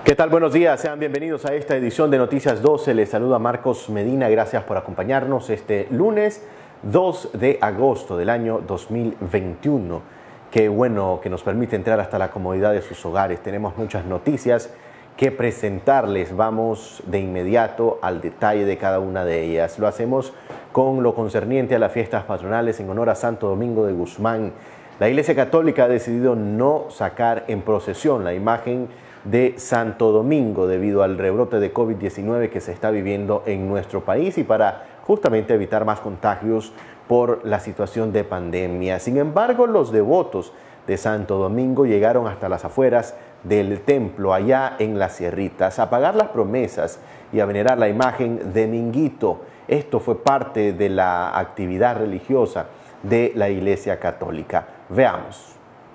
¿Qué tal? Buenos días, sean bienvenidos a esta edición de Noticias 12. Les saluda Marcos Medina, gracias por acompañarnos este lunes 2 de agosto del año 2021. Qué bueno que nos permite entrar hasta la comodidad de sus hogares. Tenemos muchas noticias que presentarles. Vamos de inmediato al detalle de cada una de ellas. Lo hacemos con lo concerniente a las fiestas patronales en honor a Santo Domingo de Guzmán. La Iglesia Católica ha decidido no sacar en procesión la imagen de Santo Domingo debido al rebrote de COVID-19 que se está viviendo en nuestro país y para justamente evitar más contagios por la situación de pandemia. Sin embargo, los devotos de Santo Domingo llegaron hasta las afueras del templo allá en Las Sierritas a pagar las promesas y a venerar la imagen de Minguito. Esto fue parte de la actividad religiosa de la Iglesia Católica. Veamos.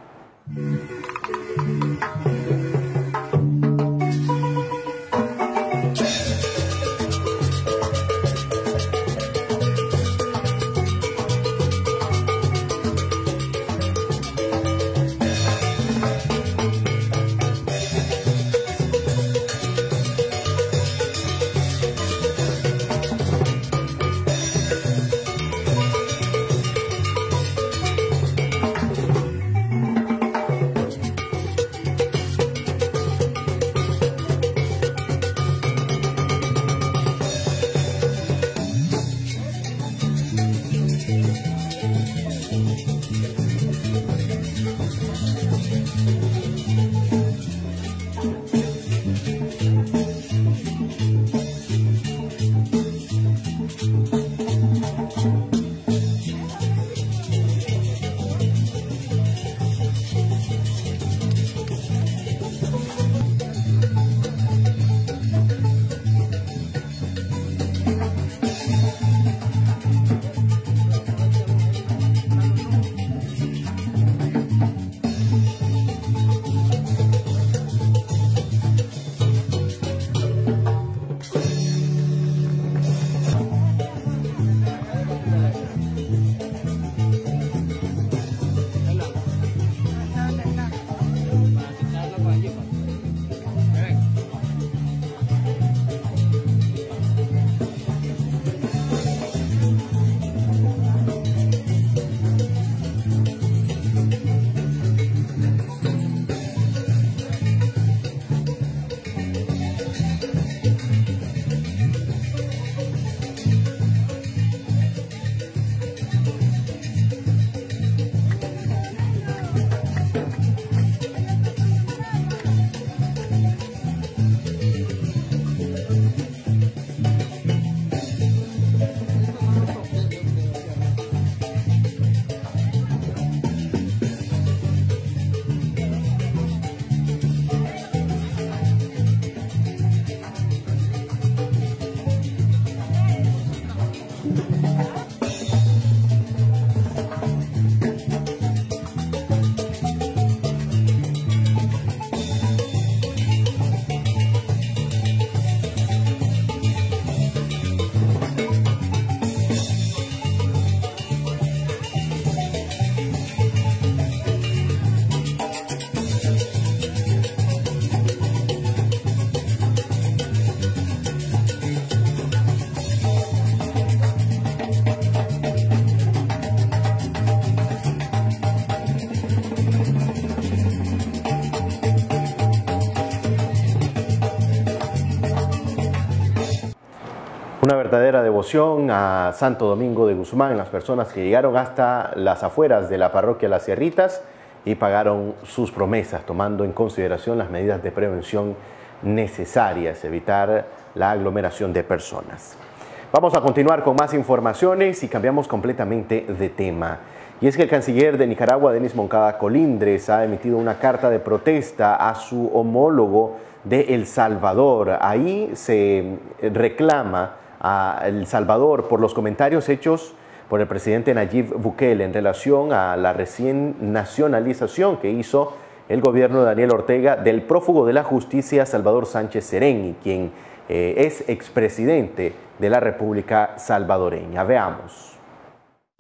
Una verdadera devoción a Santo Domingo de Guzmán, las personas que llegaron hasta las afueras de la parroquia Las Sierritas y pagaron sus promesas, tomando en consideración las medidas de prevención necesarias, evitar la aglomeración de personas. Vamos a continuar con más informaciones y cambiamos completamente de tema. Y es que el canciller de Nicaragua, Denis Moncada Colindres, ha emitido una carta de protesta a su homólogo de El Salvador. Ahí se reclama a El Salvador por los comentarios hechos por el presidente Nayib Bukele en relación a la recién nacionalización que hizo el gobierno de Daniel Ortega del prófugo de la justicia Salvador Sánchez Serén, quien es expresidente de la República Salvadoreña. Veamos.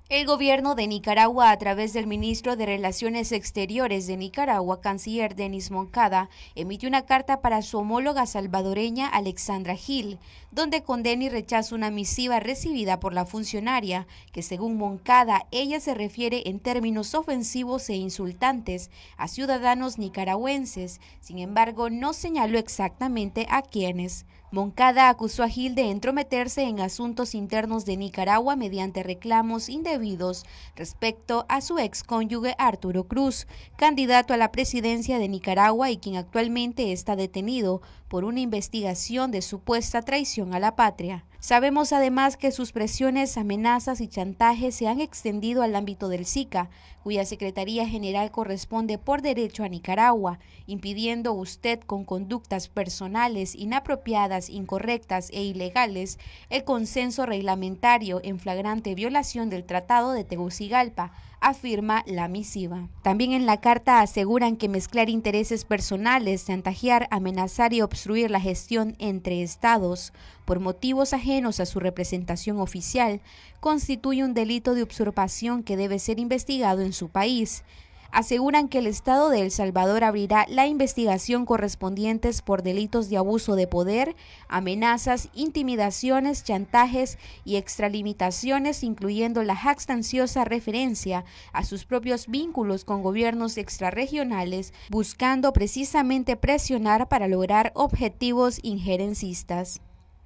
El gobierno de Nicaragua, a través del ministro de Relaciones Exteriores de Nicaragua, canciller Denis Moncada, emitió una carta para su homóloga salvadoreña Alexandra Gil, donde condena y rechaza una misiva recibida por la funcionaria, que según Moncada, ella se refiere en términos ofensivos e insultantes a ciudadanos nicaragüenses. Sin embargo, no señaló exactamente a quiénes. Moncada acusó a Gil de entrometerse en asuntos internos de Nicaragua mediante reclamos indebidos respecto a su excónyuge Arturo Cruz, candidato a la presidencia de Nicaragua y quien actualmente está detenido por una investigación de supuesta traición a la patria. Sabemos además que sus presiones, amenazas y chantajes se han extendido al ámbito del SICA, cuya Secretaría General corresponde por derecho a Nicaragua, impidiendo usted con conductas personales inapropiadas, incorrectas e ilegales el consenso reglamentario en flagrante violación del Tratado de Tegucigalpa, afirma la misiva. También en la carta aseguran que mezclar intereses personales, chantajear, amenazar y obstruir la gestión entre estados por motivos ajenos a su representación oficial constituye un delito de usurpación que debe ser investigado en su país. Aseguran que el Estado de El Salvador abrirá la investigación correspondientes por delitos de abuso de poder, amenazas, intimidaciones, chantajes y extralimitaciones, incluyendo la jactanciosa referencia a sus propios vínculos con gobiernos extrarregionales, buscando precisamente presionar para lograr objetivos injerencistas.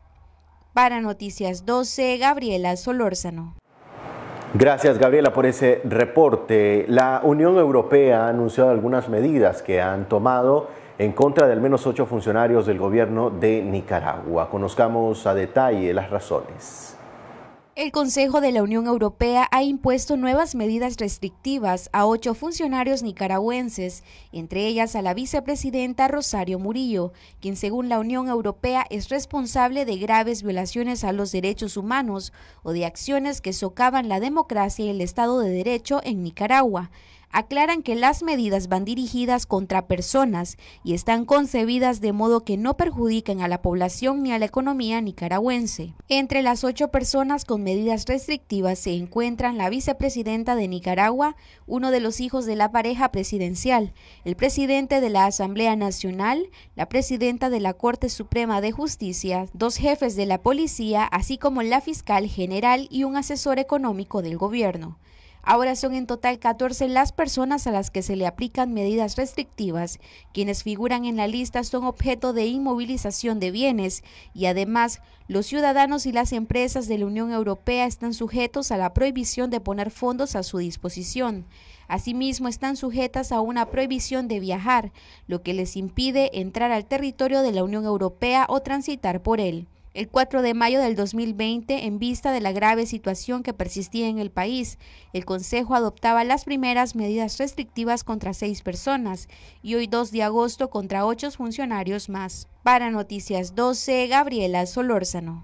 Para Noticias 12, Gabriela Solórzano. Gracias, Gabriela, por ese reporte. La Unión Europea ha anunciado algunas medidas que han tomado en contra de al menos 8 funcionarios del gobierno de Nicaragua. Conozcamos a detalle las razones. El Consejo de la Unión Europea ha impuesto nuevas medidas restrictivas a 8 funcionarios nicaragüenses, entre ellas a la vicepresidenta Rosario Murillo, quien según la Unión Europea es responsable de graves violaciones a los derechos humanos o de acciones que socavan la democracia y el Estado de Derecho en Nicaragua. Aclaran que las medidas van dirigidas contra personas y están concebidas de modo que no perjudiquen a la población ni a la economía nicaragüense. Entre las 8 personas con medidas restrictivas se encuentran la vicepresidenta de Nicaragua, uno de los hijos de la pareja presidencial, el presidente de la Asamblea Nacional, la presidenta de la Corte Suprema de Justicia, 2 jefes de la policía, así como la fiscal general y un asesor económico del gobierno. Ahora son en total 14 las personas a las que se le aplican medidas restrictivas. Quienes figuran en la lista son objeto de inmovilización de bienes y además los ciudadanos y las empresas de la Unión Europea están sujetos a la prohibición de poner fondos a su disposición. Asimismo, están sujetas a una prohibición de viajar, lo que les impide entrar al territorio de la Unión Europea o transitar por él. El 4 de mayo del 2020, en vista de la grave situación que persistía en el país, el Consejo adoptaba las primeras medidas restrictivas contra 6 personas y hoy 2 de agosto contra 8 funcionarios más. Para Noticias 12, Gabriela Solórzano.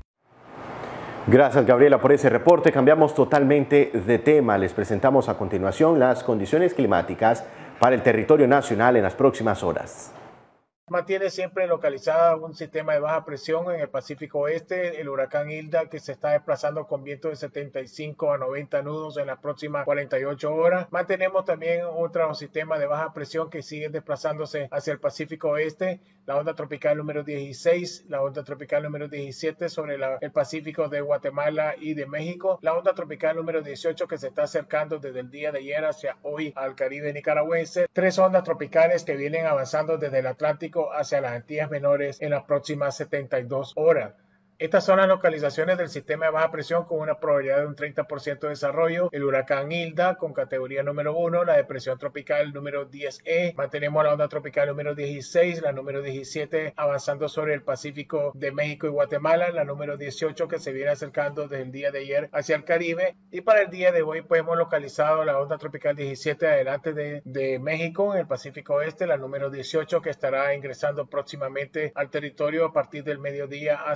Gracias, Gabriela, por ese reporte. Cambiamos totalmente de tema. Les presentamos a continuación las condiciones climáticas para el territorio nacional en las próximas horas. Mantiene siempre localizada un sistema de baja presión en el Pacífico Oeste, el huracán Hilda, que se está desplazando con vientos de 75 a 90 nudos en las próximas 48 horas. Mantenemos también otro sistema de baja presión que sigue desplazándose hacia el Pacífico Oeste, la onda tropical número 16, la onda tropical número 17 sobre el Pacífico de Guatemala y de México, la onda tropical número 18 que se está acercando desde el día de ayer hacia hoy al Caribe nicaragüense, 3 ondas tropicales que vienen avanzando desde el Atlántico hacia las Antillas Menores en las próximas 72 horas. Estas son las localizaciones del sistema de baja presión con una probabilidad de un 30% de desarrollo. El huracán Hilda con categoría número 1, la depresión tropical número 10E. Mantenemos la onda tropical número 16, la número 17 avanzando sobre el Pacífico de México y Guatemala, la número 18 que se viene acercando desde el día de ayer hacia el Caribe. Y para el día de hoy pues hemos localizado la onda tropical 17 adelante de México en el Pacífico Oeste, la número 18 que estará ingresando próximamente al territorio a partir del mediodía hacia en horas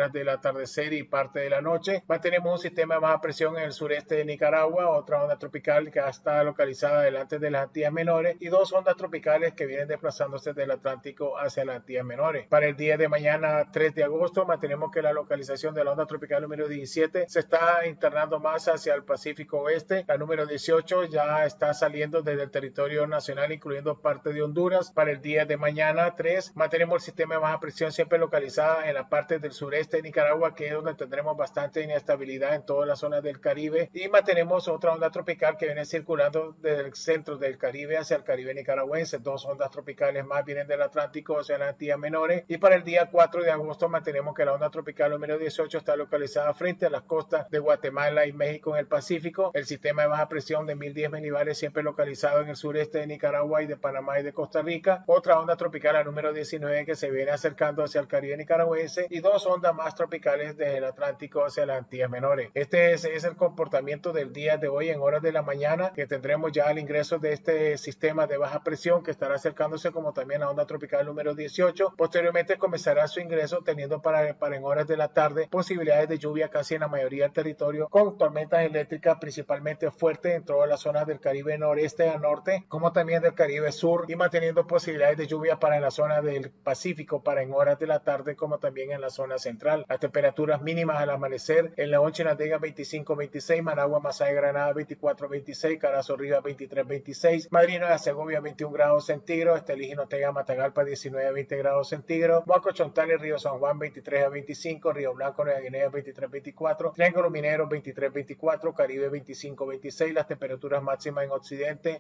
horas del atardecer y parte de la noche. Mantenemos un sistema de baja presión en el sureste de Nicaragua, otra onda tropical que está localizada delante de las Antillas Menores y dos ondas tropicales que vienen desplazándose del Atlántico hacia las Antillas Menores. Para el día de mañana, 3 de agosto, mantenemos que la localización de la onda tropical número 17 se está internando más hacia el Pacífico Oeste. La número 18 ya está saliendo desde el territorio nacional, incluyendo parte de Honduras. Para el día de mañana, 3, mantenemos el sistema de baja presión siempre localizada en la parte del sureste de Nicaragua, que es donde tendremos bastante inestabilidad en todas las zonas del Caribe, y mantenemos otra onda tropical que viene circulando desde el centro del Caribe hacia el Caribe nicaragüense. Dos ondas tropicales más vienen del Atlántico hacia las Antillas Menores, y para el día 4 de agosto mantenemos que la onda tropical número 18 está localizada frente a las costas de Guatemala y México en el Pacífico. El sistema de baja presión de 1010 milibares siempre localizado en el sureste de Nicaragua y de Panamá y de Costa Rica. Otra onda tropical, la número 19, que se viene acercando hacia el Caribe nicaragüense, y dos ondas más tropicales desde el Atlántico hacia las Antillas Menores. Este es el comportamiento del día de hoy en horas de la mañana, que tendremos ya el ingreso de este sistema de baja presión que estará acercándose, como también la onda tropical número 18. Posteriormente comenzará su ingreso, teniendo para en horas de la tarde posibilidades de lluvia casi en la mayoría del territorio, con tormentas eléctricas principalmente fuertes en todas las zonas del Caribe noreste a norte, como también del Caribe sur, y manteniendo posibilidades de lluvia para en la zona del Pacífico para en horas de la tarde, como también en la zona central. Las temperaturas mínimas al amanecer: en León, Chinandega 25-26, Managua, Masaya, Granada 24-26, Carazo, Rivas 23-26, Madrid, Nueva Segovia 21 grados centígrados, Estelí, Jinotega, Matagalpa 19-20 grados centígrados, Moaco, Chontales, Río San Juan 23-25, Río Blanco, Nueva Guinea 23-24, Triángulo Minero 23-24, Caribe 25-26, las temperaturas máximas en occidente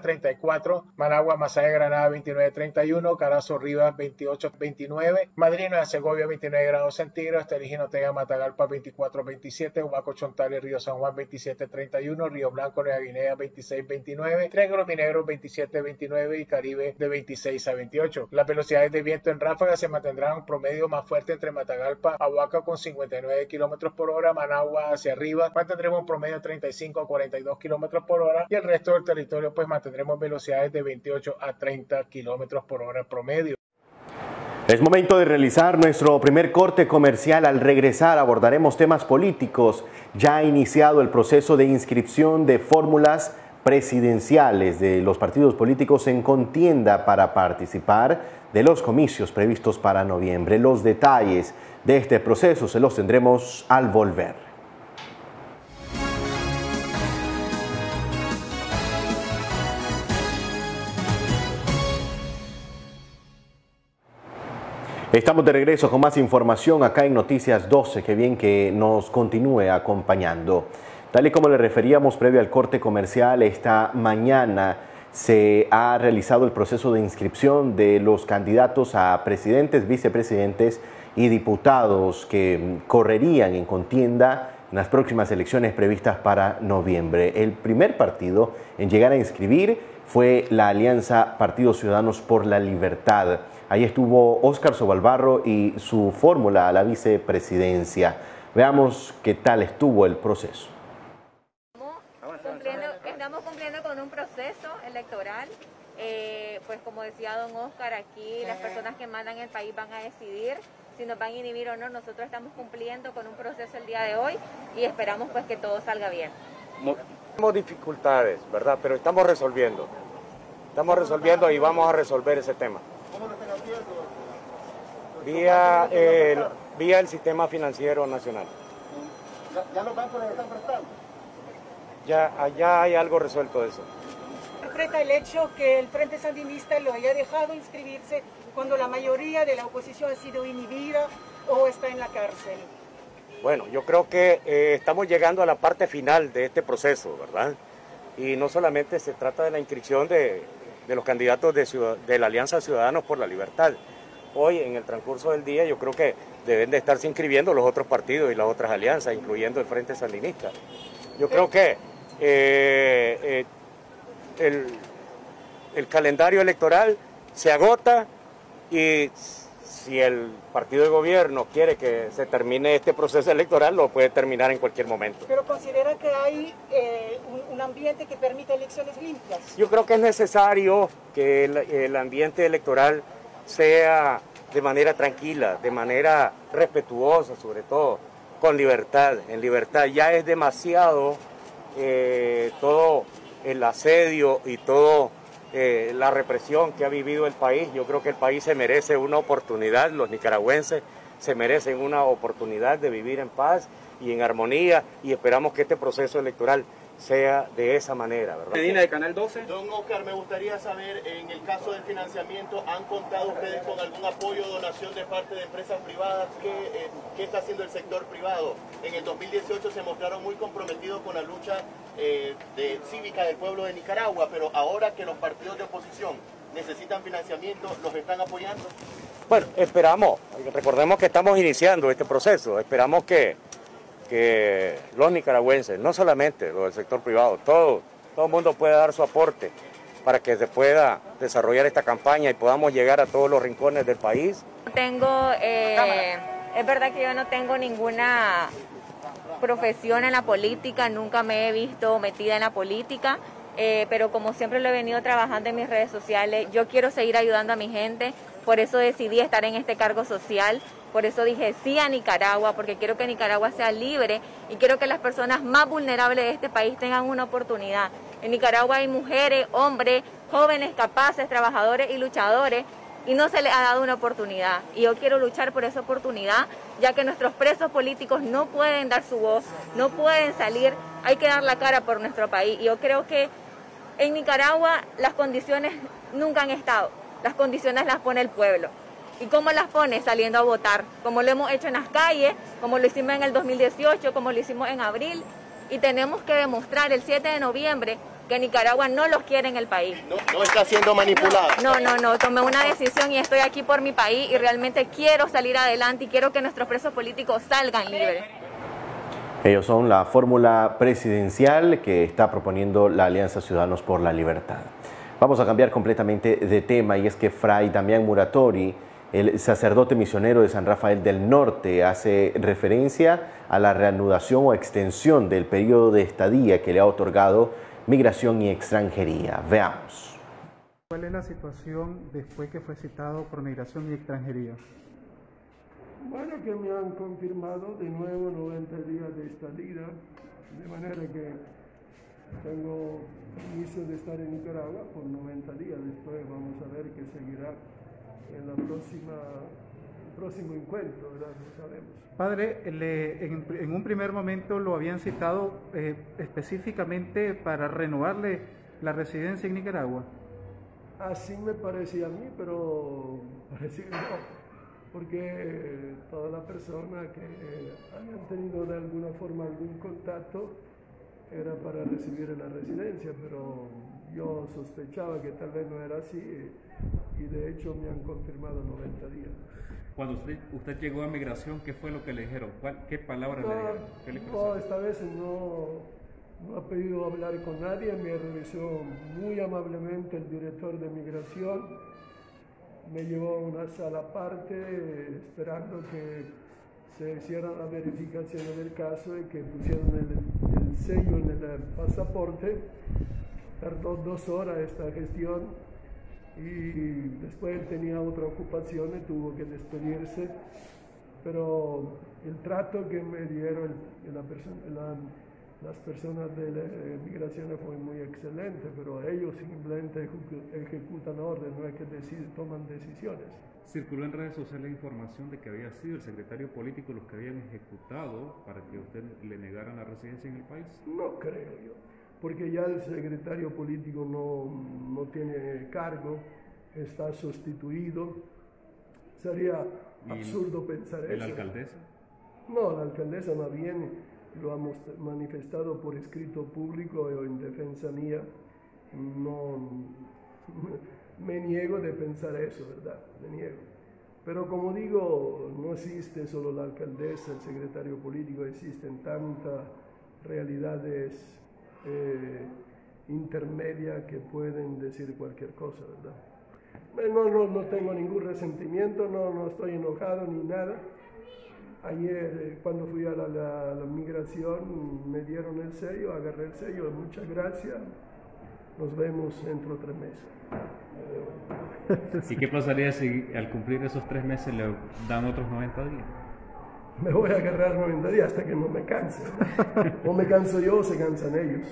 30-34, Managua, Masaya, Granada 29-31, Carazo, Rivas 28-29, Madrid, Nueva Segovia 29 grados centígrados, Estelí, Jinotega, Matagalpa 24-27, Humaco, Chontales, Río San Juan 27-31, Río Blanco, Nueva Guinea 26-29, Triángulo Minero 27-29 y Caribe de 26-28. Las velocidades de viento en ráfaga se mantendrán promedio más fuerte entre Matagalpa a Huaca con 59 km por hora, Managua hacia arriba mantendremos un promedio de 35 a 42 km por hora, y el resto del territorio pues mantendremos velocidades de 28 a 30 km por hora promedio. Es momento de realizar nuestro primer corte comercial. Al regresar abordaremos temas políticos. Ya ha iniciado el proceso de inscripción de fórmulas presidenciales de los partidos políticos en contienda para participar de los comicios previstos para noviembre. Los detalles de este proceso se los tendremos al volver. Estamos de regreso con más información acá en Noticias 12. Qué bien que nos continúe acompañando. Tal y como le referíamos previo al corte comercial, esta mañana se ha realizado el proceso de inscripción de los candidatos a presidentes, vicepresidentes y diputados que correrían en contienda en las próximas elecciones previstas para noviembre. El primer partido en llegar a inscribir fue la Alianza Partidos Ciudadanos por la Libertad. Ahí estuvo Óscar Sobalbarro y su fórmula a la vicepresidencia. Veamos qué tal estuvo el proceso. Estamos cumpliendo con un proceso electoral. Pues como decía don Óscar, aquí las personas que mandan el país van a decidir si nos van a inhibir o no. Nosotros estamos cumpliendo con un proceso el día de hoy y esperamos pues que todo salga bien. Tenemos dificultades, ¿verdad? Pero estamos resolviendo. Estamos resolviendo y vamos a resolver ese tema. ¿Cómo lo están haciendo? Vía el sistema financiero nacional. ¿Ya los bancos les están prestando? Ya hay algo resuelto de eso. ¿Interpreta el hecho que el Frente Sandinista lo haya dejado inscribirse cuando la mayoría de la oposición ha sido inhibida o está en la cárcel? Bueno, yo creo que estamos llegando a la parte final de este proceso, ¿verdad? Y no solamente se trata de la inscripción de los candidatos de la Alianza Ciudadanos por la Libertad. Hoy, en el transcurso del día, yo creo que deben de estarse inscribiendo los otros partidos y las otras alianzas, incluyendo el Frente Sandinista. Yo creo que el calendario electoral se agota y si el partido de gobierno quiere que se termine este proceso electoral, lo puede terminar en cualquier momento. ¿Pero considera que hay un ambiente que permite elecciones limpias? Yo creo que es necesario que el ambiente electoral sea de manera tranquila, de manera respetuosa sobre todo, con libertad, en libertad. Ya es demasiado todo el asedio y todo la represión que ha vivido el país. Yo creo que el país se merece una oportunidad, los nicaragüenses se merecen una oportunidad de vivir en paz y en armonía, y esperamos que este proceso electoral sea de esa manera, ¿verdad? Medina de Canal 12. Don Oscar, me gustaría saber, en el caso del financiamiento, ¿han contado ustedes con algún apoyo o donación de parte de empresas privadas? ¿Qué está haciendo el sector privado? En el 2018 se mostraron muy comprometidos con la lucha cívica del pueblo de Nicaragua, pero ahora que los partidos de oposición necesitan financiamiento, ¿los están apoyando? Bueno, esperamos, recordemos que estamos iniciando este proceso, esperamos que los nicaragüenses, no solamente los del sector privado, todo el mundo pueda dar su aporte para que se pueda desarrollar esta campaña y podamos llegar a todos los rincones del país. Es verdad que yo no tengo ninguna profesión en la política, nunca me he visto metida en la política, pero como siempre lo he venido trabajando en mis redes sociales, yo quiero seguir ayudando a mi gente, por eso decidí estar en este cargo social. Por eso dije sí a Nicaragua, porque quiero que Nicaragua sea libre y quiero que las personas más vulnerables de este país tengan una oportunidad. En Nicaragua hay mujeres, hombres, jóvenes, capaces, trabajadores y luchadores, y no se les ha dado una oportunidad. Y yo quiero luchar por esa oportunidad, ya que nuestros presos políticos no pueden dar su voz, no pueden salir, hay que dar la cara por nuestro país. Y yo creo que en Nicaragua las condiciones nunca han estado, las condiciones las pone el pueblo. ¿Y cómo las pone? Saliendo a votar, como lo hemos hecho en las calles, como lo hicimos en el 2018, como lo hicimos en abril, y tenemos que demostrar el 7 de noviembre que Nicaragua no los quiere en el país. No está siendo manipulado. No, tomé una decisión y estoy aquí por mi país y realmente quiero salir adelante y quiero que nuestros presos políticos salgan libres. Ellos son la fórmula presidencial que está proponiendo la Alianza Ciudadanos por la Libertad. Vamos a cambiar completamente de tema, y es que Fray Damián Muratori, el sacerdote misionero de San Rafael del Norte, hace referencia a la reanudación o extensión del periodo de estadía que le ha otorgado Migración y Extranjería. Veamos. ¿Cuál es la situación después que fue citado por Migración y Extranjería? Bueno, que me han confirmado de nuevo 90 días de estadía, de manera que tengo permiso de estar en Nicaragua por 90 días. Después vamos a ver qué seguirá en el próximo encuentro, ¿verdad? No sabemos. Padre, en un primer momento lo habían citado específicamente para renovarle la residencia en Nicaragua. Así me parecía a mí, pero parece que no, porque todas las personas que hayan tenido de alguna forma algún contacto era para recibir en la residencia, pero yo sospechaba que tal vez no era así, y de hecho me han confirmado 90 días. Cuando usted llegó a Migración, ¿qué fue lo que le dijeron? ¿Qué palabras le dijeron? ¿Qué le No, esta vez no ha pedido hablar con nadie, me revisó muy amablemente el director de Migración, me llevó a una sala aparte esperando que se hiciera la verificación del caso y que pusieran el sello en el pasaporte. Tardó 2 horas esta gestión y después él tenía otra ocupación y tuvo que despedirse, pero el trato que me dieron las personas de Migración fue muy excelente, pero ellos simplemente ejecutan órdenes, no es que toman decisiones. Circuló en redes sociales información de que había sido el secretario político los que habían ejecutado para que usted le negaran la residencia en el país. No creo yo, porque ya el secretario político no tiene cargo, está sustituido. Sería absurdo pensar eso. ¿La alcaldesa? No, la alcaldesa más bien lo ha manifestado por escrito público o en defensa mía. No, me niego de pensar eso, ¿verdad? Me niego. Pero como digo, no existe solo la alcaldesa, el secretario político, existen tantas realidades intermedias que pueden decir cualquier cosa, ¿verdad? No tengo ningún resentimiento, no estoy enojado ni nada. Ayer cuando fui a la migración me dieron el sello, agarré el sello, muchas gracias. nos vemos dentro de 3 meses. ¿Y qué pasaría si al cumplir esos 3 meses le dan otros 90 días? Me voy a agarrar 90 días hasta que no me canse. O me canso yo o se cansan ellos.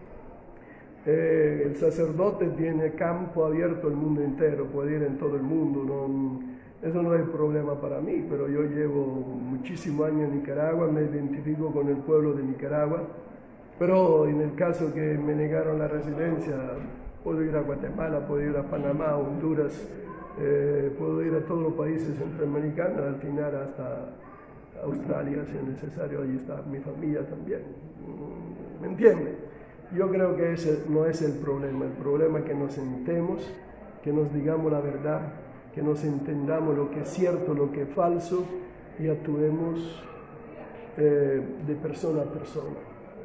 El sacerdote tiene campo abierto al mundo entero, puede ir en todo el mundo, eso no es problema para mí, pero yo llevo muchísimos años en Nicaragua, me identifico con el pueblo de Nicaragua, pero en el caso que me negaron la residencia, puedo ir a Guatemala, puedo ir a Panamá, a Honduras, puedo ir a todos los países centroamericanos, al final hasta Australia, si es necesario, allí está mi familia también, ¿me entiende? Yo creo que ese no es el problema es que nos sentemos, que nos digamos la verdad, que nos entendamos lo que es cierto, lo que es falso y actuemos de persona a persona.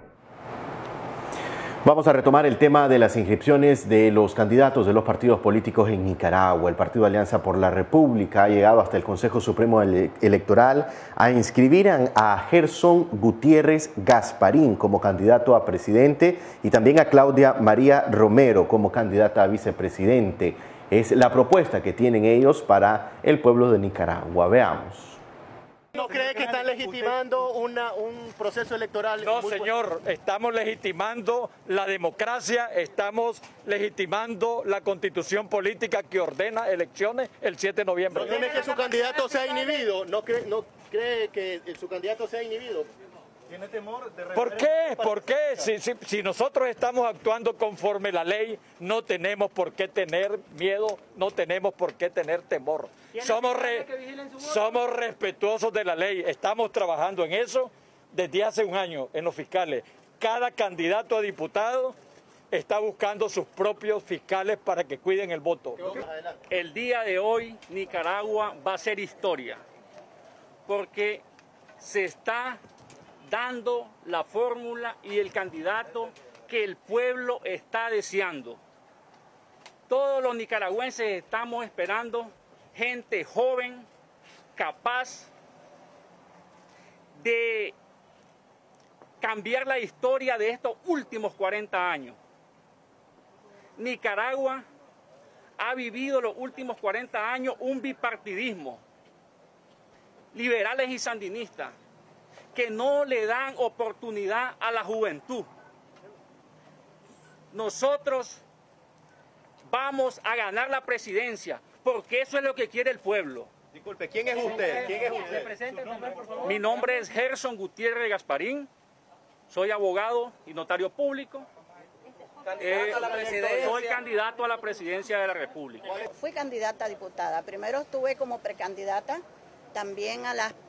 Vamos a retomar el tema de las inscripciones de los candidatos de los partidos políticos en Nicaragua. El Partido Alianza por la República ha llegado hasta el Consejo Supremo Electoral a inscribir a Gerson Gutiérrez Gasparín como candidato a presidente y también a Claudia María Romero como candidata a vicepresidente. Es la propuesta que tienen ellos para el pueblo de Nicaragua. Veamos. ¿No cree que están legitimando un proceso electoral? No, señor, estamos legitimando la democracia, estamos legitimando la constitución política que ordena elecciones el 7 de noviembre. ¿No teme que su candidato sea inhibido? ¿No cree que su candidato sea inhibido? ¿Tiene temor de ¿Por qué? ¿Por qué? Si nosotros estamos actuando conforme la ley, no tenemos por qué tener miedo, no tenemos por qué tener temor. Somos respetuosos de la ley, estamos trabajando en eso desde hace un año en los fiscales. Cada candidato a diputado está buscando sus propios fiscales para que cuiden el voto. El día de hoy Nicaragua va a ser historia, porque se está dando la fórmula y el candidato que el pueblo está deseando. Todos los nicaragüenses estamos esperando gente joven, capaz de cambiar la historia de estos últimos 40 años. Nicaragua ha vivido los últimos 40 años un bipartidismo, liberales y sandinistas, que no le dan oportunidad a la juventud. Nosotros vamos a ganar la presidencia, porque eso es lo que quiere el pueblo. Disculpe, ¿quién es usted? ¿Quién es usted? Mi nombre es Gerson Gutiérrez Gasparín, soy abogado y notario público. Soy candidato a la presidencia de la República. Fui candidata a diputada. Primero estuve como precandidata, también a la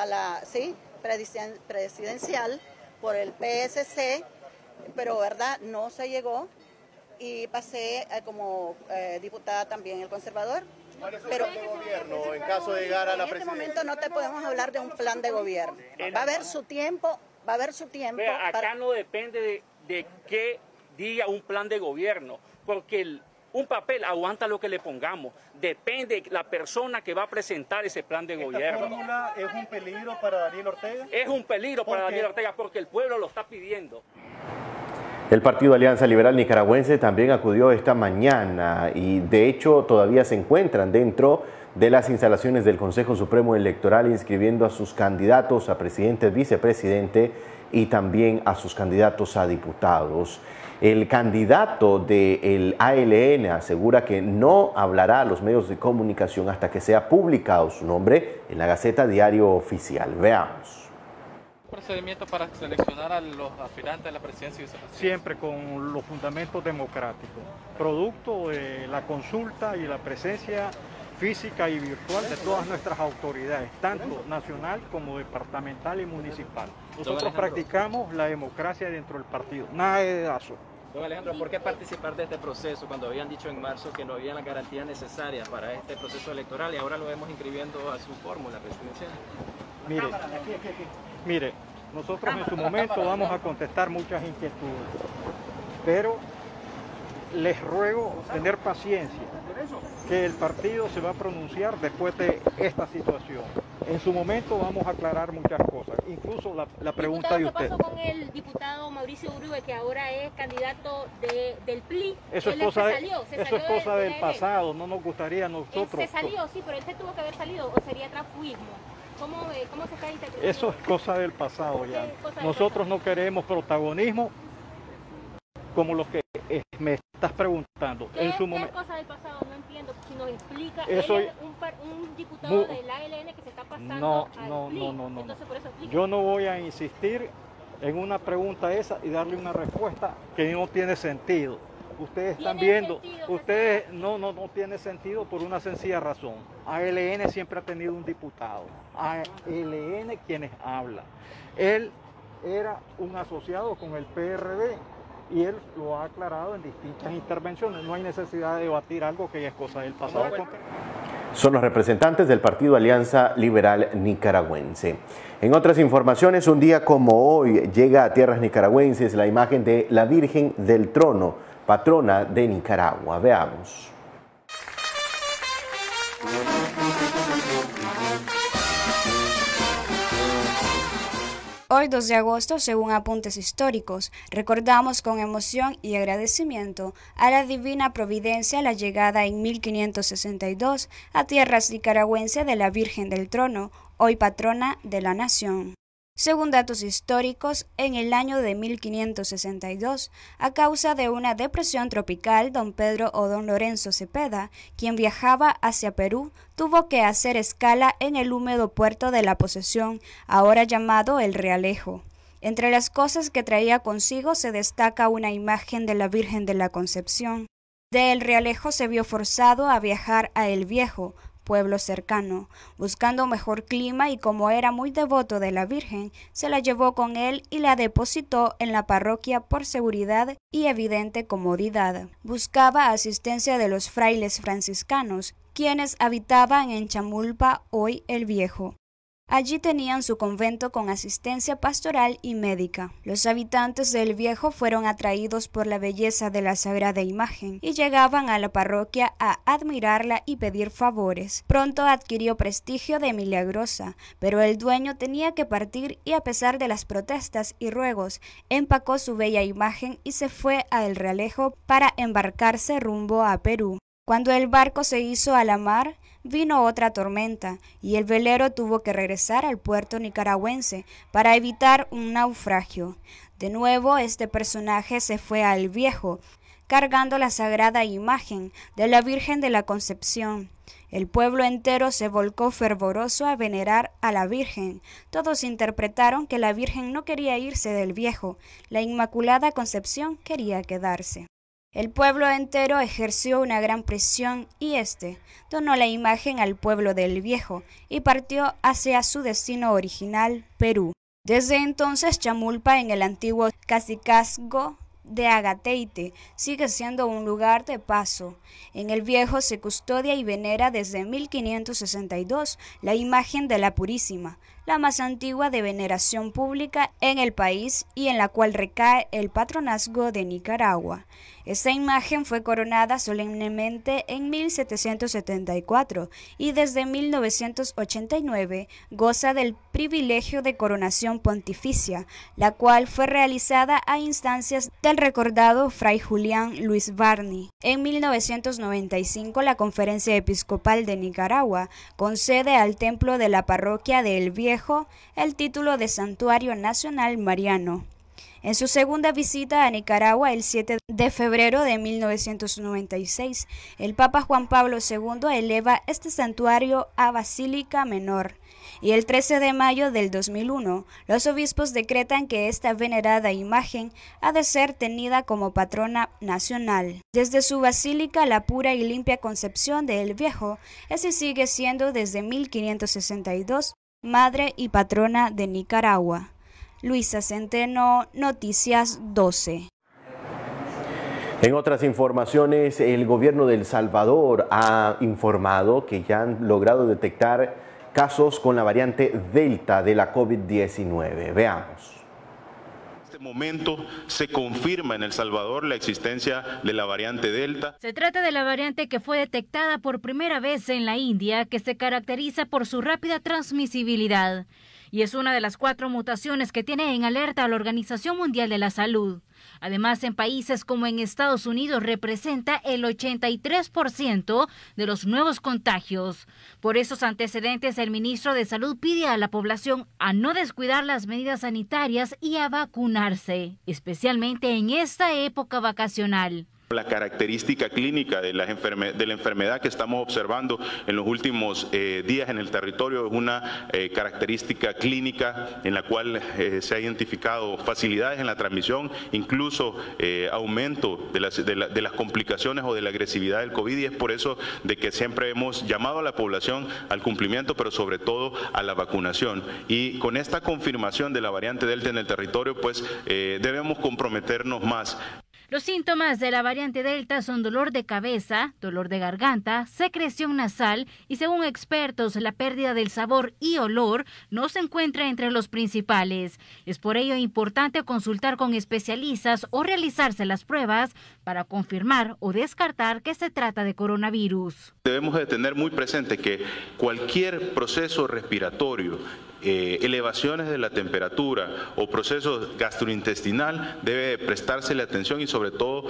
presidencial por el PSC, pero verdad no se llegó, y pasé como diputada también el conservador. Pero de gobierno, en caso de llegar a la presidencia. En este momento no te podemos hablar de un plan de gobierno. Va a haber su tiempo, Vea, acá no depende de qué diga un plan de gobierno, porque un papel aguanta lo que le pongamos. Depende de la persona que va a presentar ese plan de gobierno. ¿Esta fórmula es un peligro para Daniel Ortega? Es un peligro para Daniel Ortega porque el pueblo lo está pidiendo. El Partido Alianza Liberal Nicaragüense también acudió esta mañana y de hecho todavía se encuentran dentro de las instalaciones del Consejo Supremo Electoral inscribiendo a sus candidatos a presidente, vicepresidente y también a sus candidatos a diputados. El candidato del ALN asegura que no hablará a los medios de comunicación hasta que sea publicado su nombre en la Gaceta Diario Oficial. Veamos. Procedimiento para seleccionar a los aspirantes a la presidencia y vicepresidencia. Siempre con los fundamentos democráticos, producto de la consulta y la presencia física y virtual de todas nuestras autoridades, tanto nacional como departamental y municipal. Nosotros practicamos la democracia dentro del partido, nada de dedazo. Don Alejandro, ¿por qué participar de este proceso cuando habían dicho en marzo que no había las garantías necesarias para este proceso electoral y ahora lo vemos inscribiendo a su fórmula presidencial? Mire, nosotros en su momento vamos a contestar muchas inquietudes, pero les ruego tener paciencia, que el partido se va a pronunciar después de esta situación. En su momento vamos a aclarar muchas cosas, incluso la pregunta de usted. ¿Qué pasó con el diputado Mauricio Urube, que ahora es candidato del PLI? Eso es cosa, del pasado, no nos gustaría a nosotros. Se salió, sí, pero él se tuvo que haber salido, o sería transfugismo. ¿Cómo se está interpretando? Eso es cosa del pasado ya. Nosotros no queremos protagonismo como lo que me estás preguntando. ¿Qué es cosa del pasado? No entiendo. Si nos explica, eso él es un diputado del ALN que se está pasando al PLI. No. Entonces, por eso explica. Yo no voy a insistir en una pregunta esa y darle una respuesta que no tiene sentido. Ustedes están viendo, ustedes no tiene sentido por una sencilla razón. ALN siempre ha tenido un diputado. ALN quienes hablan. Él era un asociado con el PRD. Y él lo ha aclarado en distintas intervenciones. No hay necesidad de debatir algo que ya es cosa del pasado. Son los representantes del Partido Alianza Liberal Nicaragüense. En otras informaciones, un día como hoy llega a tierras nicaragüenses la imagen de la Virgen del Trono, patrona de Nicaragua. Veamos. Hoy 2 de agosto, según apuntes históricos, recordamos con emoción y agradecimiento a la divina providencia la llegada en 1562 a tierras nicaragüenses de la Virgen del Trono, hoy patrona de la nación. Según datos históricos, en el año de 1562, a causa de una depresión tropical, don Pedro o don Lorenzo Cepeda, quien viajaba hacia Perú, tuvo que hacer escala en el húmedo puerto de la Posesión, ahora llamado El Realejo. Entre las cosas que traía consigo se destaca una imagen de la Virgen de la Concepción. De El Realejo se vio forzado a viajar a El Viejo, pueblo cercano, buscando mejor clima, y como era muy devoto de la Virgen, se la llevó con él y la depositó en la parroquia por seguridad y evidente comodidad. Buscaba asistencia de los frailes franciscanos, quienes habitaban en Chamulpa, hoy El Viejo. Allí tenían su convento con asistencia pastoral y médica. Los habitantes del Viejo fueron atraídos por la belleza de la sagrada imagen y llegaban a la parroquia a admirarla y pedir favores. Pronto adquirió prestigio de milagrosa, pero el dueño tenía que partir y, a pesar de las protestas y ruegos, empacó su bella imagen y se fue a El Realejo para embarcarse rumbo a Perú. Cuando el barco se hizo a la mar, vino otra tormenta y el velero tuvo que regresar al puerto nicaragüense para evitar un naufragio. De nuevo, este personaje se fue al Viejo, cargando la sagrada imagen de la Virgen de la Concepción. El pueblo entero se volcó fervoroso a venerar a la Virgen. Todos interpretaron que la Virgen no quería irse del Viejo, la Inmaculada Concepción quería quedarse. El pueblo entero ejerció una gran presión y donó la imagen al pueblo del Viejo y partió hacia su destino original, Perú. Desde entonces, Chamulpa, en el antiguo cacicazgo de Agateite, sigue siendo un lugar de paso. En El Viejo se custodia y venera desde 1562 la imagen de la Purísima, la más antigua de veneración pública en el país y en la cual recae el patronazgo de Nicaragua. Esta imagen fue coronada solemnemente en 1774 y desde 1989 goza del privilegio de coronación pontificia, la cual fue realizada a instancias del recordado Fray Julián Luis Barney. En 1995 la Conferencia Episcopal de Nicaragua concede al templo de la parroquia de El Viejo el título de Santuario Nacional Mariano. En su segunda visita a Nicaragua, el 7 de febrero de 1996, el Papa Juan Pablo II eleva este santuario a Basílica Menor, y el 13 de mayo del 2001, los obispos decretan que esta venerada imagen ha de ser tenida como patrona nacional. Desde su basílica, la pura y limpia Concepción de El Viejo, ese sigue siendo desde 1562 madre y patrona de Nicaragua. Luisa Centeno, Noticias 12. En otras informaciones, el gobierno de El Salvador ha informado que ya han logrado detectar casos con la variante Delta de la COVID-19. Veamos. momento se confirma en El Salvador la existencia de la variante Delta. Se trata de la variante que fue detectada por primera vez en la India, que se caracteriza por su rápida transmisibilidad. Y es una de las 4 mutaciones que tiene en alerta a la Organización Mundial de la Salud. Además, en países como en Estados Unidos representa el 83% de los nuevos contagios. Por esos antecedentes, el ministro de Salud pide a la población a no descuidar las medidas sanitarias y a vacunarse, especialmente en esta época vacacional. La característica clínica de la enfermedad que estamos observando en los últimos días en el territorio es una característica clínica en la cual se ha identificado facilidades en la transmisión, incluso aumento de las complicaciones o de la agresividad del COVID, y es por eso de que siempre hemos llamado a la población al cumplimiento, pero sobre todo a la vacunación. Y con esta confirmación de la variante Delta en el territorio, pues debemos comprometernos más. Los síntomas de la variante Delta son dolor de cabeza, dolor de garganta, secreción nasal y, según expertos, la pérdida del sabor y olor no se encuentra entre los principales. Es por ello importante consultar con especialistas o realizarse las pruebas para confirmar o descartar que se trata de coronavirus. Debemos de tener muy presente que cualquier proceso respiratorio, elevaciones de la temperatura o proceso gastrointestinal debe prestársele atención y sobre todo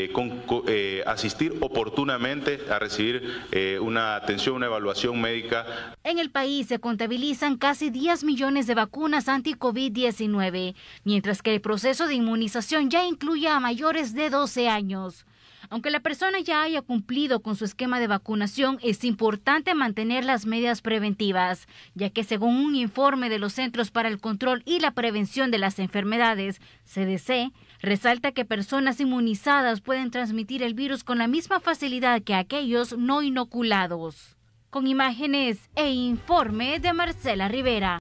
asistir oportunamente a recibir una atención, una evaluación médica. En el país se contabilizan casi 10 millones de vacunas anti-COVID-19, mientras que el proceso de inmunización ya incluye a mayores de 12 años. Aunque la persona ya haya cumplido con su esquema de vacunación, es importante mantener las medidas preventivas, ya que según un informe de los Centros para el Control y la Prevención de las Enfermedades, CDC, resalta que personas inmunizadas pueden transmitir el virus con la misma facilidad que aquellos no inoculados. Con imágenes e informe de Marcela Rivera.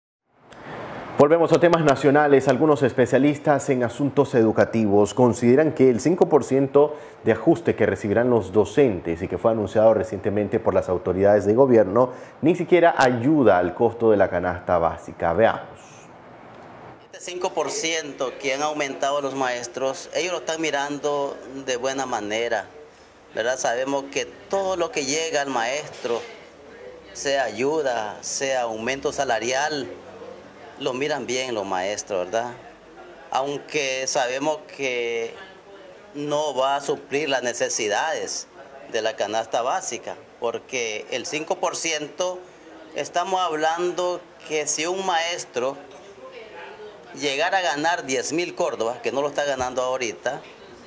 Volvemos a temas nacionales. Algunos especialistas en asuntos educativos consideran que el 5% de ajuste que recibirán los docentes y que fue anunciado recientemente por las autoridades de gobierno ni siquiera ayuda al costo de la canasta básica. Veamos. Este 5% que han aumentado los maestros, ellos lo están mirando de buena manera, ¿verdad? Sabemos que todo lo que llega al maestro, sea ayuda, sea aumento salarial, lo miran bien los maestros, ¿verdad? Aunque sabemos que no va a suplir las necesidades de la canasta básica, porque el 5% estamos hablando que si un maestro llegara a ganar 10,000 córdobas, que no lo está ganando ahorita,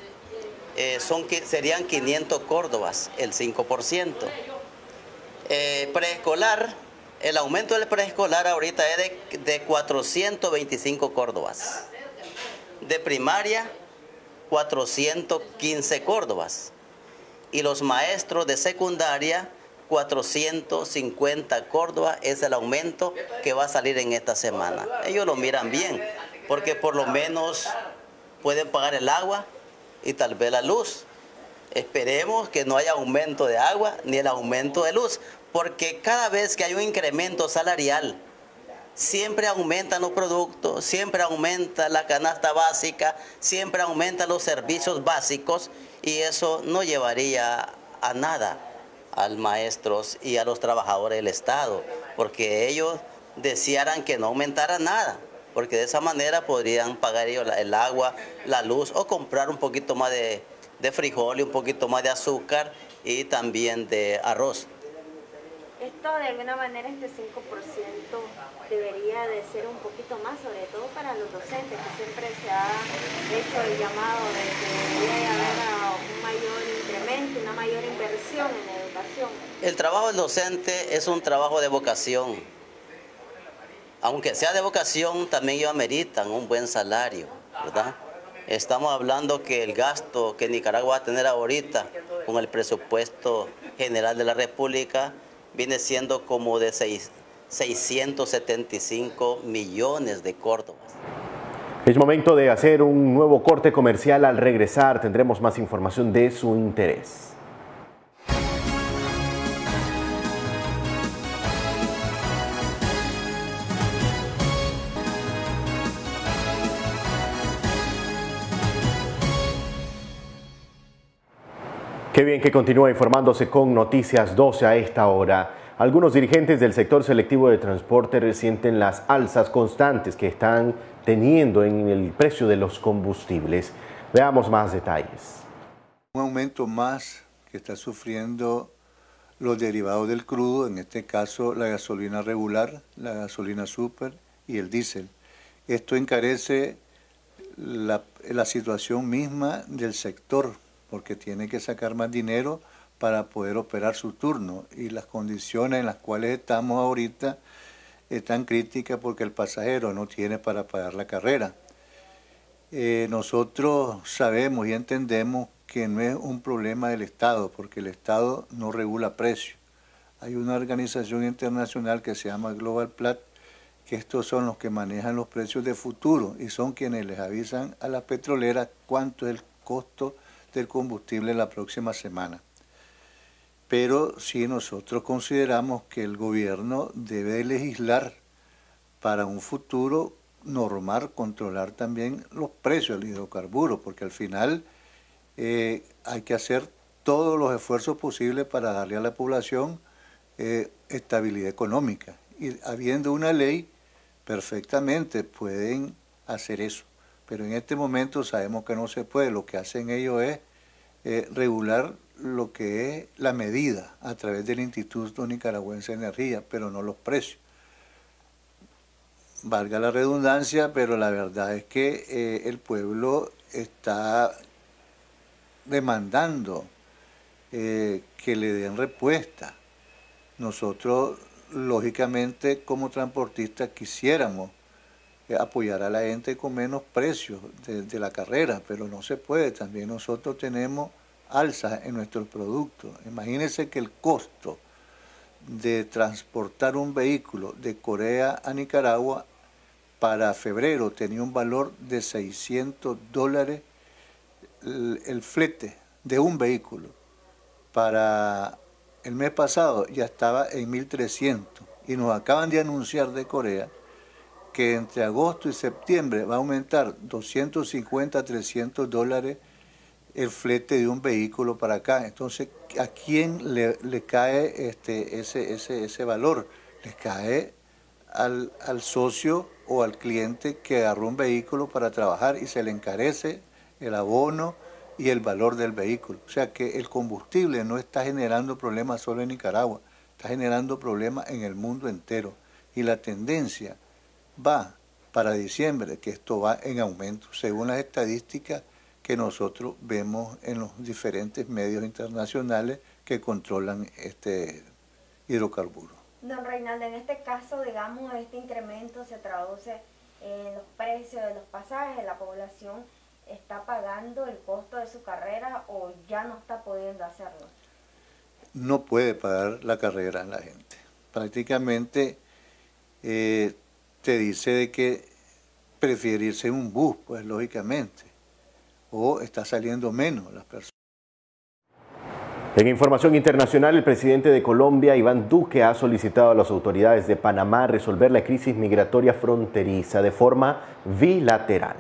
serían 500 córdobas, el 5%. Preescolar, el aumento del preescolar ahorita es de 425 córdobas. De primaria, 415 córdobas. Y los maestros de secundaria, 450 córdobas es el aumento que va a salir en esta semana. Ellos lo miran bien, porque por lo menos pueden pagar el agua y tal vez la luz. Esperemos que no haya aumento de agua ni el aumento de luz, porque cada vez que hay un incremento salarial, siempre aumentan los productos, siempre aumenta la canasta básica, siempre aumentan los servicios básicos, y eso no llevaría a nada a los maestros y a los trabajadores del Estado, porque ellos desearan que no aumentara nada, porque de esa manera podrían pagar ellos el agua, la luz, o comprar un poquito más de frijol y un poquito más de azúcar y también de arroz. Esto de alguna manera, este 5% debería de ser un poquito más, sobre todo para los docentes, que siempre se ha hecho el llamado de que debería haber un mayor incremento, una mayor inversión en la educación. El trabajo del docente es un trabajo de vocación. Aunque sea de vocación, también ellos ameritan un buen salario, ¿verdad? Estamos hablando que el gasto que Nicaragua va a tener ahorita con el presupuesto general de la República viene siendo como de 675 millones de córdobas. Es momento de hacer un nuevo corte comercial. Al regresar tendremos más información de su interés. Qué bien que continúa informándose con Noticias 12 a esta hora. Algunos dirigentes del sector selectivo de transporte resienten las alzas constantes que están teniendo en el precio de los combustibles. Veamos más detalles. Un aumento más que está sufriendo los derivados del crudo, en este caso la gasolina regular, la gasolina super y el diésel. Esto encarece la situación misma del sector, porque tiene que sacar más dinero para poder operar su turno, y las condiciones en las cuales estamos ahorita están críticas porque el pasajero no tiene para pagar la carrera. Nosotros sabemos y entendemos que no es un problema del Estado, porque el Estado no regula precios. Hay una organización internacional que se llama Global Platts, que estos son los que manejan los precios de futuro y son quienes les avisan a las petroleras cuánto es el costo del combustible la próxima semana. Pero sí nosotros consideramos que el gobierno debe legislar para un futuro normar, controlar también los precios del hidrocarburo, porque al final hay que hacer todos los esfuerzos posibles para darle a la población estabilidad económica. Y habiendo una ley, perfectamente pueden hacer eso. Pero en este momento sabemos que no se puede. Lo que hacen ellos es regular lo que es la medida a través del Instituto Nicaragüense de Energía, pero no los precios. Valga la redundancia, pero la verdad es que el pueblo está demandando que le den respuesta. Nosotros, lógicamente, como transportistas quisiéramos apoyar a la gente con menos precios de la carrera, pero no se puede. También nosotros tenemos alzas en nuestros productos. Imagínense que el costo de transportar un vehículo de Corea a Nicaragua para febrero tenía un valor de $600 el flete de un vehículo. Para el mes pasado ya estaba en 1.300 y nos acaban de anunciar de Corea que entre agosto y septiembre va a aumentar $250 a $300 el flete de un vehículo para acá. Entonces, ¿a quién le cae ese valor? Le cae al socio o al cliente que agarró un vehículo para trabajar y se le encarece el abono y el valor del vehículo. O sea que el combustible no está generando problemas solo en Nicaragua, está generando problemas en el mundo entero. Y la tendencia va para diciembre, que esto va en aumento, según las estadísticas que nosotros vemos en los diferentes medios internacionales que controlan este hidrocarburo. Don Reinaldo, en este caso, digamos, este incremento se traduce en los precios de los pasajes. La población está pagando el costo de su carrera o ya no está pudiendo hacerlo. No puede pagar la carrera la gente. Prácticamente te dice de que prefiere irse en un bus, pues lógicamente, o está saliendo menos las personas. En información internacional, el presidente de Colombia, Iván Duque, ha solicitado a las autoridades de Panamá resolver la crisis migratoria fronteriza de forma bilateral.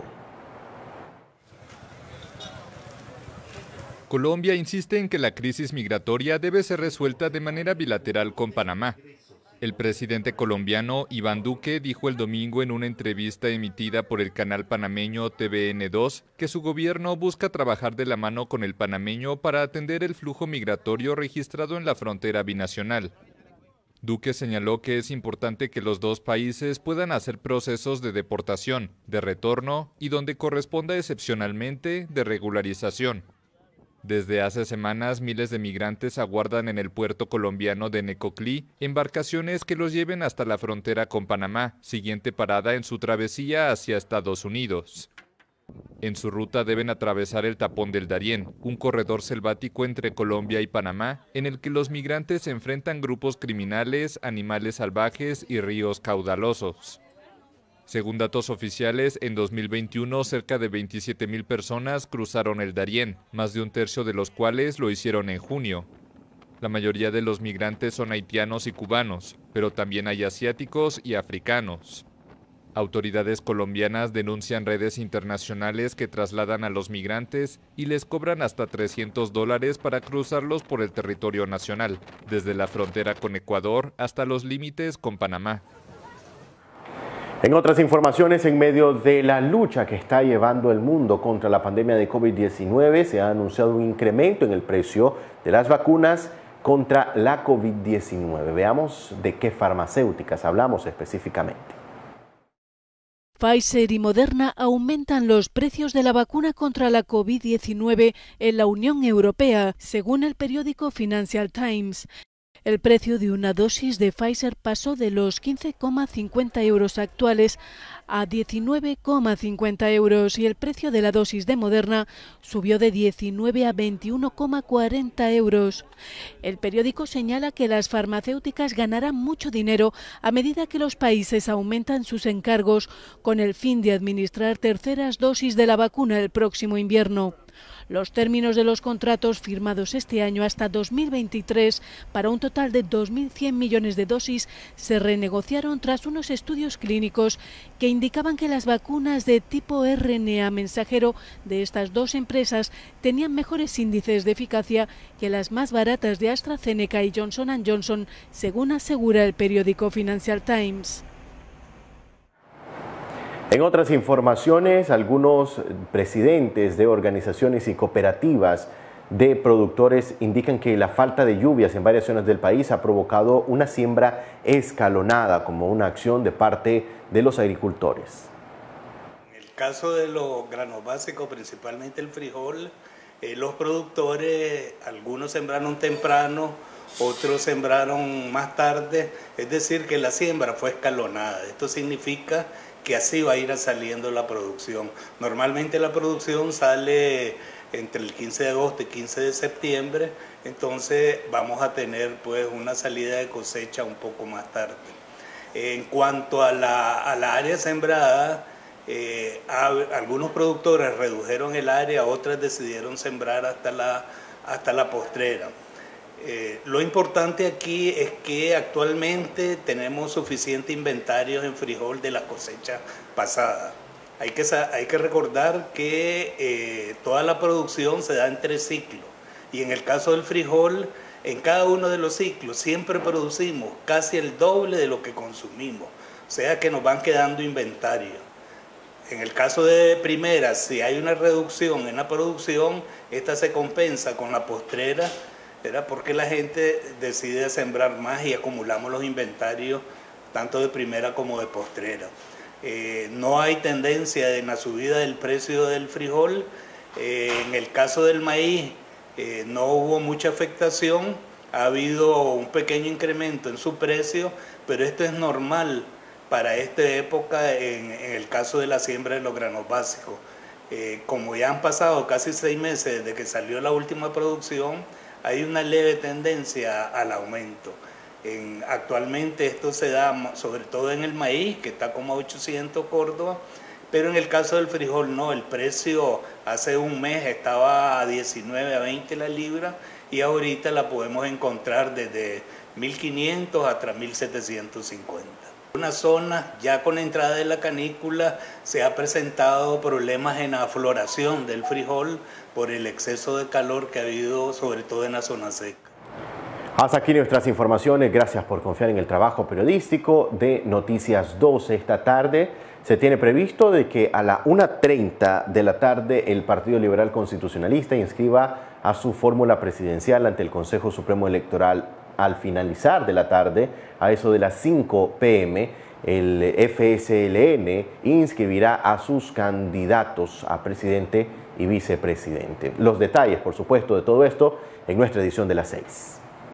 Colombia insiste en que la crisis migratoria debe ser resuelta de manera bilateral con Panamá. El presidente colombiano Iván Duque dijo el domingo en una entrevista emitida por el canal panameño TVN2 que su gobierno busca trabajar de la mano con el panameño para atender el flujo migratorio registrado en la frontera binacional. Duque señaló que es importante que los dos países puedan hacer procesos de deportación, de retorno y donde corresponda excepcionalmente de regularización. Desde hace semanas, miles de migrantes aguardan en el puerto colombiano de Necoclí embarcaciones que los lleven hasta la frontera con Panamá, siguiente parada en su travesía hacia Estados Unidos. En su ruta deben atravesar el Tapón del Darién, un corredor selvático entre Colombia y Panamá, en el que los migrantes se enfrentan grupos criminales, animales salvajes y ríos caudalosos. Según datos oficiales, en 2021 cerca de 27,000 personas cruzaron el Darién, más de un tercio de los cuales lo hicieron en junio. La mayoría de los migrantes son haitianos y cubanos, pero también hay asiáticos y africanos. Autoridades colombianas denuncian redes internacionales que trasladan a los migrantes y les cobran hasta $300 para cruzarlos por el territorio nacional, desde la frontera con Ecuador hasta los límites con Panamá. En otras informaciones, en medio de la lucha que está llevando el mundo contra la pandemia de COVID-19, se ha anunciado un incremento en el precio de las vacunas contra la COVID-19. Veamos de qué farmacéuticas hablamos específicamente. Pfizer y Moderna aumentan los precios de la vacuna contra la COVID-19 en la Unión Europea, según el periódico Financial Times. El precio de una dosis de Pfizer pasó de los 15,50 euros actuales a 19,50 euros y el precio de la dosis de Moderna subió de 19 a 21,40 euros. El periódico señala que las farmacéuticas ganarán mucho dinero a medida que los países aumentan sus encargos con el fin de administrar terceras dosis de la vacuna el próximo invierno. Los términos de los contratos firmados este año hasta 2023 para un total de 2.100 millones de dosis se renegociaron tras unos estudios clínicos que indicaban que las vacunas de tipo RNA mensajero de estas dos empresas tenían mejores índices de eficacia que las más baratas de AstraZeneca y Johnson & Johnson, según asegura el periódico Financial Times. En otras informaciones, algunos presidentes de organizaciones y cooperativas de productores indican que la falta de lluvias en varias zonas del país ha provocado una siembra escalonada como una acción de parte de los agricultores. En el caso de los granos básicos, principalmente el frijol, los productores, algunos sembraron temprano, otros sembraron más tarde, es decir, que la siembra fue escalonada. Esto significa que así va a ir saliendo la producción. Normalmente la producción sale entre el 15 de agosto y 15 de septiembre, entonces vamos a tener pues una salida de cosecha un poco más tarde. En cuanto a la área sembrada, algunos productores redujeron el área, otras decidieron sembrar hasta la postrera. Lo importante aquí es que actualmente tenemos suficiente inventario en frijol de la cosecha pasada. Hay que recordar que toda la producción se da en 3 ciclos y en el caso del frijol, en cada uno de los ciclos siempre producimos casi el doble de lo que consumimos, o sea que nos van quedando inventario. En el caso de primera, si hay una reducción en la producción, esta se compensa con la postrera, era porque la gente decide sembrar más y acumulamos los inventarios tanto de primera como de postrera. No hay tendencia en la subida del precio del frijol. En el caso del maíz no hubo mucha afectación, ha habido un pequeño incremento en su precio, pero esto es normal para esta época en el caso de la siembra de los granos básicos. Como ya han pasado casi 6 meses desde que salió la última producción, hay una leve tendencia al aumento. Actualmente esto se da sobre todo en el maíz, que está como a 800 Córdoba, pero en el caso del frijol no, el precio hace un mes estaba a 19 a 20 la libra y ahorita la podemos encontrar desde 1.500 hasta 1.750. En una zona, ya con la entrada de la canícula, se ha presentado problemas en la floración del frijol por el exceso de calor que ha habido, sobre todo en la zona seca. Hasta aquí nuestras informaciones. Gracias por confiar en el trabajo periodístico de Noticias 12 esta tarde. Se tiene previsto de que a la 1:30 de la tarde el Partido Liberal Constitucionalista inscriba a su fórmula presidencial ante el Consejo Supremo Electoral. Al finalizar de la tarde, a eso de las 5 p.m., el FSLN inscribirá a sus candidatos a presidente y vicepresidente. Los detalles, por supuesto, de todo esto en nuestra edición de las 6.